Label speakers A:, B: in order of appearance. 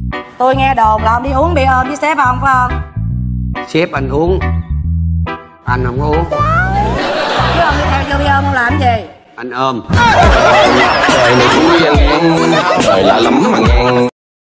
A: Tôi nghe đồn là ông đi uống bia ôm với sếp ông phải không?
B: Sếp anh uống, anh không uống.
A: Chứ ông đi theo cho bia ôm ông làm gì?
B: Anh ôm.
C: Đời này vui anh, đời lạ lắm mà ngang.